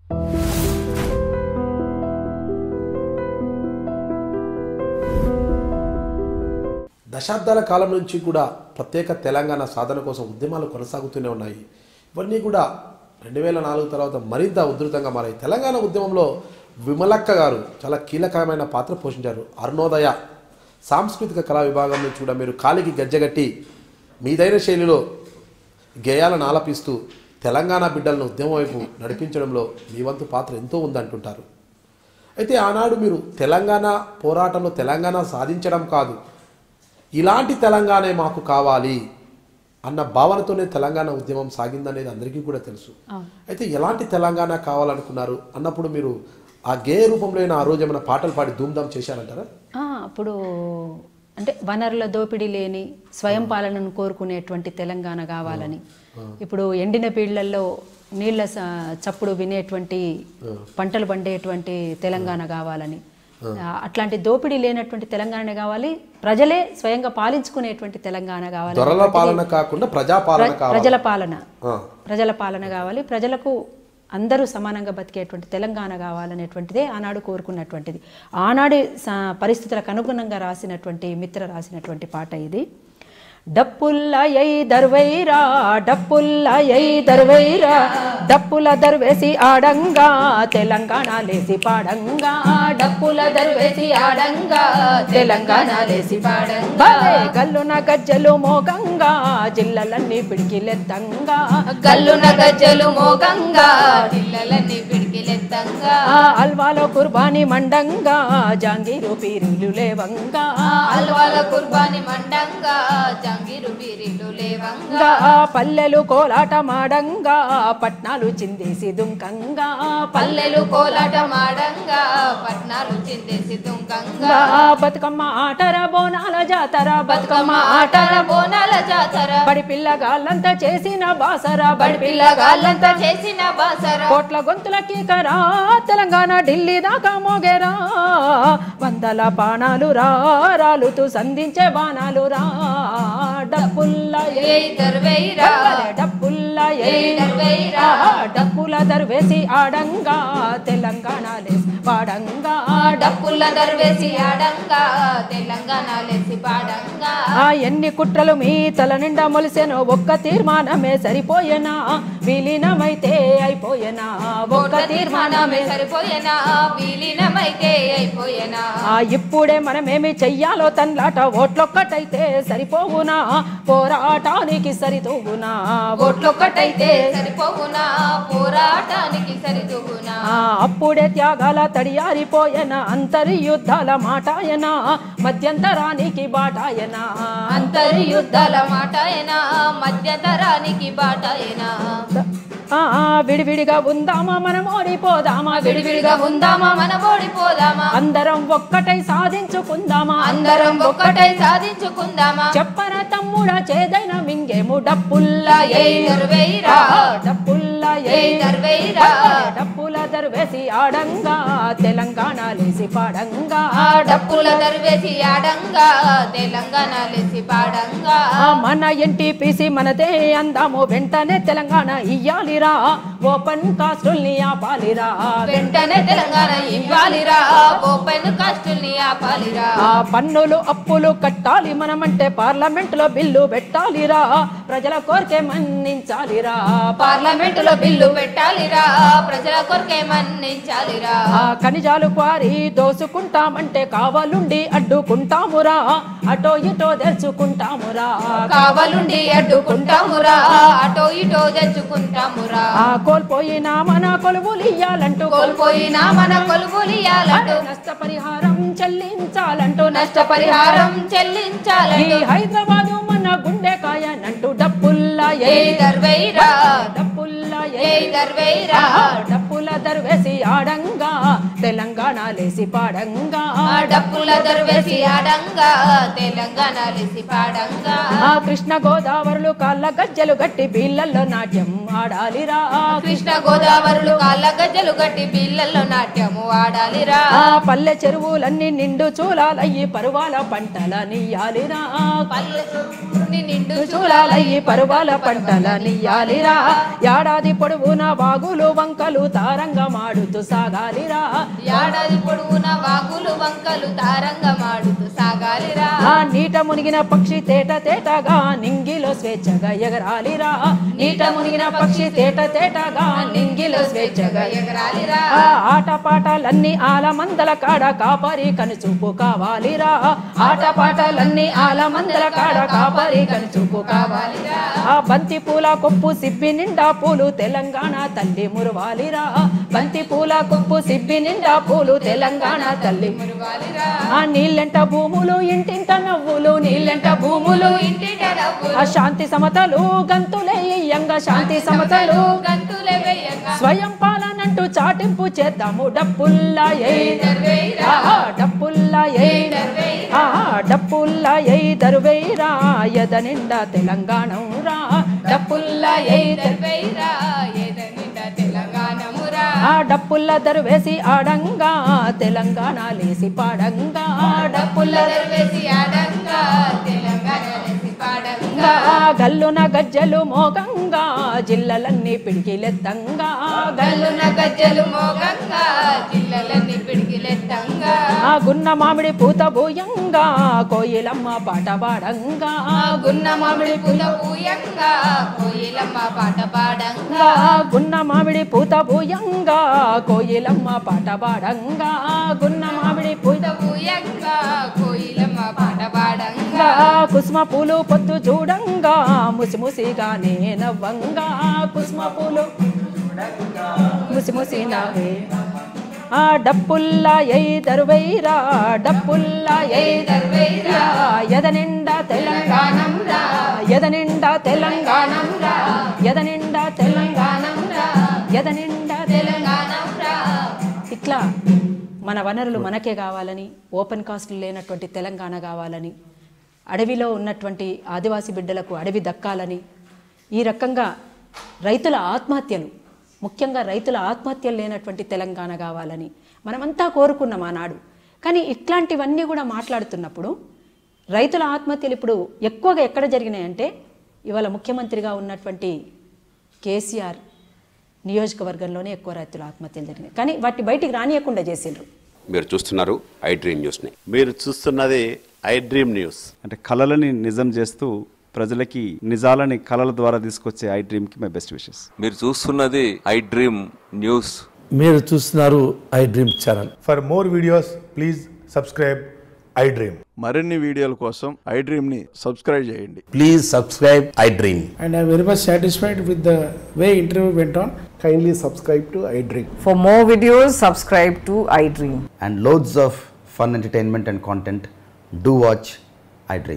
దశాబ్దాల కాలం నుంచి కూడా ప్రత్యేక తెలంగాణ సాధన కోసం ఉద్యమాలు కొనసాగుతూనే ఉన్నాయి. ఇవన్నీ కూడా 2004 తర్వాత మరింత ఉధృతంగా మారాయి. తెలంగాణ ఉద్యమంలో విమలక్క గారు చాలా కీలకమైన పాత్ర పోషించారు. అరుణోదయ సాంస్కృతిక కళా విభాగం నుంచి కూడా మీరు కాలికి గజ్జగట్టి మీదైన శైలిలో గేయాలను ఆలపిస్తూ తెలంగాణ బిడ్డలను ఉద్యమం వైపు నడిపించడంలో మీ వంతు పాత్ర ఎంతో ఉందంటుంటారు. అయితే ఆనాడు మీరు తెలంగాణ పోరాటంలో తెలంగాణ సాధించడం కాదు, ఇలాంటి తెలంగాణే మాకు కావాలి అన్న భావనతోనే తెలంగాణ ఉద్యమం సాగిందనేది అందరికీ కూడా తెలుసు. అయితే ఎలాంటి తెలంగాణ కావాలనుకున్నారు అన్నప్పుడు మీరు ఆ గేయ రూపంలో ఆ రోజు ఏమైనా పాటలు పాడి ధూమ్-ధామ్ చేశారంటారా? అప్పుడు అంటే వనరుల దోపిడీ లేని స్వయం పాలనను కోరుకునేటువంటి తెలంగాణ కావాలని, ఇప్పుడు ఎండిన పీళ్లల్లో నీళ్ల చప్పుడు వినేటువంటి పంటలు పండేటువంటి తెలంగాణ కావాలని, అట్లాంటి దోపిడీ లేనటువంటి తెలంగాణ కావాలి, ప్రజలే స్వయంగా పాలించుకునేటువంటి తెలంగాణ కావాలి, ప్రజల పాలన కావాలి, ప్రజలకు అందరూ సమానంగా బతికేటువంటి తెలంగాణ కావాలనేటువంటిదే ఆనాడు కోరుకున్నటువంటిది. ఆనాడు పరిస్థితులకు అనుగుణంగా రాసినటువంటి మిత్ర రాసినటువంటి పాట ఇది. డప్పుల్లయై దర్వైరా డప్పుల్లయై దర్వైరా డప్పుల దర్వేసి ఆడంగా తెలంగాణ లేసి పాడంగా డప్పుల దర్వేసి ఆడంగా తెలంగాణ లేసి పాడంగా గల్లున గజ్జలు మోగంగా జిల్లలన్నీ పిడికిలెత్తంగా గల్లున గజ్జలు మోగంగా జిల్లలన్నీ పిడికిలెత్తంగా అల్వాలో కుర్బానీ మండంగా జాంగీరు పీరులు లేవంగా అల్వాలో కుర్బానీ మండంగా పల్లెలు కోలాట మాడంగా పట్నాలు చిందేసి దుంకంగా పల్లెలు కోలాట మాడంగా పట్నాలు చిందేసి దుంకంగా బతుకమ్మ ఆటర బోనాల జాతర బతుకమ్మ ఆటర బోనాల జాతర బడి పిల్లగాళ్ళంతా చేసిన బాసరా బడి పిల్లగాళ్ళంతా చేసిన బాసరా కోట్ల గొంతులకి కరా తెలంగాణ ఢిల్లీ దాకా మోగేరా వందల బాణాలు రాలుతూ సంధించే బాణాలు రా డప్పుల్లయై దర్వైరా డప్పుల్లయై దర్వైరా డప్పుల దర్వేసి ఆడంగా తెలంగాణ లేసి పాడంగా డప్పుల దర్వేసి ఆడంగా తెలంగాణ లేసి పాడంగా ఎన్ని కుట్రలు మీ తల నిండా మొలిసెను ఒక్క తీర్మానమే సరిపోయేనా విలీనమైతే అయిపోయేనా ఒక్క తీర్మానమే సరిపోయేనా విలీనమైతే అయిపోయేనా ఇప్పుడే మనమేమి చెయ్యాలో తన్లాట ఓట్లొక్కటైతే సరిపోవునా పోరాటానికి సరితూగునా ఓట్లొక్కటైతే సరిపోవునా పోరాటానికి సరితూగునా అప్పుడే త్యాగాల తడియారిపోయేనా అంతర్యుద్ధాల మాటాయనా మధ్యంతరానికి బాటాయనా అంతర్యుద్ధాల మాటాయనా మధ్యంతరానికి బాటాయనా విడివిడిగా ఉందామా మనం ఓడిపోదామా విడివిడిగా ఉందామా మనం ఓడిపోదామా అందరం ఒక్కటై సాధించుకుందామా అందరం ఒక్కటై సాధించుకుందామా చెప్పరా తమ్ముడా చేదైన మింగేము డప్పుల్లయై దర్వైరా డప్పుల్లయై దర్వైరా డప్పుల దర్వేసి ఆడంగా తెలంగాణ లేసి పాడంగా డప్పుల దర్వేసి ఆడంగా తెలంగాణ లేసి పాడంగా మన ఎన్టీపీసీ మనదే అందాము వెంటనే తెలంగాణ ఇయ్యాలి ఓపెన్ కాస్టుల్ని ఆపాలిరా వెంటనే తెలంగాణ ఇవ్వాలిరా ఓపెన్ కాస్టుల్ని ఆపాలిరా పన్నులు అప్పులు కట్టాలి మనమంటే పార్లమెంట్ లో బిల్లు పెట్టాలిరా ప్రజల కోరికే మన్నించాలిరా పార్లమెంట్ లో బిల్లు పెట్టాలిరా ప్రజల కోరికే మన్నించాలిరా ఖనిజాలు క్వారీ దోసుకుంటామంటే కావాలుండి అడ్డుకుంటామురా అటో ఇటో తెచ్చుకుంటామురా కావాలుండి అడ్డుకుంటామురా అటో ఇటో తెచ్చుకుంటామురా కోల్పోయినా మన కొలువులియ్యాలంటూ కోల్పోయినా మన కొలువులియ్యాలంటూ నష్టపరిహారం చెల్లించాలంటూ నష్టపరిహారం చెల్లించాలంటూ హైదరాబాదు మన గుండెకాయనంటూ డప్పుల్లయై దర్వైరా డప్పుల్లయై దర్వైరా డప్పుల దర్వేసి ఆడంగా తెలంగాణ లేసి పాడంగా డప్పుల దర్వేసి ఆడంగా తెలంగాణ లేసి పాడంగా కృష్ణ గోదావరులు కాళ్ళ గజ్జలు గట్టి బీళ్ళల్లో నాట్యం ఆడాలిరా కృష్ణ గోదావరులు కాళ్ళ గజ్జలు గట్టి బీళ్ళల్లో నాట్యము ఆడాలిరా పల్లె చెరువులన్నీ నిండు చూలాలయ్యి పరువాల పంటల నీయాలిరా పల్లె పుట్టి నిండు చూలాలయ్యి పరువాల పంటల నియ్యాలిరా ఏడాది పొడవున వాగులు వంకలు తారంగమాడుతూ సాగాలిరా ఏడాది పొడవున వాగులు వంకలు తారంగమాడుతూ సాగాలిరా నీట మునిగిన పక్షి తేట తేటగా నింగిలో స్వేచ్ఛగా ఎగరాలిరా నీట మునిగిన పక్షి తేట తేటగా నింగిలో స్వేచ్ఛగా ఎగరాలిరా ఆటపాటలన్నీ ఆలమందల కాడ కాపరి కనుచూపు కావాలిరా ఆటపాటలన్నీ ఆలమందల కాడ కాపరి కనుచూపు కావాలిరా బంతి పూల కొప్పు సిబ్బి నిండా పూలు తెలంగాణ తల్లి మురవాలిరా బంతి పూల కొప్పు సిబ్బి నిండా పూలు తెలంగాణ తల్లి మురవాలిరా నీళ్ళెంట భూములు ఇంటింట నవ్వులు నీళ్ళెంట భూములు ఇంటింట నవ్వులు శాంతి సమతలు గంతులేయంగా శాంతి సమతలు గంతులేయంగా స్వయం పాలనంటూ చాటింపు చేద్దాము డప్పుల్లా డప్పుల్లా డప్పుల్లా దరువేరా ఎద నిండా తెలంగాణ రా డప్పుల్లా దరువేరా ఎద నిండా తెలంగాణ డప్పుల్ల దరువేసి ఆడంగా తెలంగాణ లేసి పాడంగా డప్పుల్ల దరువేసి ఆడంగా తెలంగాణ లేసి పాడంగా గల్లున గజ్జలు మోగంగా జిల్లలన్నీ పిడికిలెత్తంగా గల్లున గజ్జలు మోగంగా జిల్లలన్నీ పిడికిలెత్తంగా గున్న మామిడి పూత బూయంగా కోయిలమ్మ పాట పాడంగా గున్న మామిడి పూత బూయంగా కోయిలమ్మ పాట పాడంగా గున్న మామిడి పూత బూయంగా కోయిలమ్మ పాట పాడంగా గున్న మామిడి పూత బూయంగా కోయిలమ్మ పాట పాడంగా కుసుమ పూలు పొత్తు చూడంగా ముసిముసిగానే నవ్వంగా కుసుమ పూలు ముసిముసి నవ్వే డప్పుల్లా దరువైరా డప్పుల్లా దరువైరా ఎదనిండా తెలంగాణం రా ఎదనిండా తెలంగాణం రా ఎదనిండా తెలంగాణం రా ఎదనిండా తెలంగాణం రా ఇట్లా మన వనరులు మనకే కావాలని ఓపెన్ కాస్ట్లు లేనటువంటి తెలంగాణ కావాలని అడవిలో ఉన్నటువంటి ఆదివాసీ బిడ్డలకు అడవి దక్కాలని ఈ రకంగా రైతుల ఆత్మహత్యలు ముఖ్యంగా రైతుల ఆత్మహత్యలు లేనటువంటి తెలంగాణ కావాలని మనమంతా కోరుకున్నాం ఆనాడు. కానీ ఇట్లాంటివన్నీ కూడా మాట్లాడుతున్నప్పుడు రైతుల ఆత్మహత్యలు ఇప్పుడు ఎక్కువగా ఎక్కడ జరిగినాయంటే ఇవాళ ముఖ్యమంత్రిగా ఉన్నటువంటి కేసీఆర్ నియోజకవర్గంలోనే ఎక్కువ రైతుల ఆత్మహత్యలు జరిగినాయి. కానీ వాటి బయటికి రానియకుండా చేసిండ్రు. మీరు చూస్తున్నారు iDream న్యూస్ని. మీరు చూస్తున్నది iDream న్యూస్. అంటే కళలని నిజం చేస్తూ ప్రజలకి నిజాలని కళల ద్వారా తీసుకొచ్చే iDreamకి మై బెస్ట్ విషెస్. మీరు చూస్తున్నది iDream న్యూస్. మీరు చూస్తున్నారు iDream channel. For more videos please subscribe iDream. మరిన్ని వీడియోల కోసం iDreamని సబ్స్క్రైబ్ చేయండి. Please subscribe iDream. And I am very much satisfied with the way interview went on. Kindly subscribe to iDream. For more videos, subscribe to iDream. And loads of fun entertainment and content. Do watch iDream.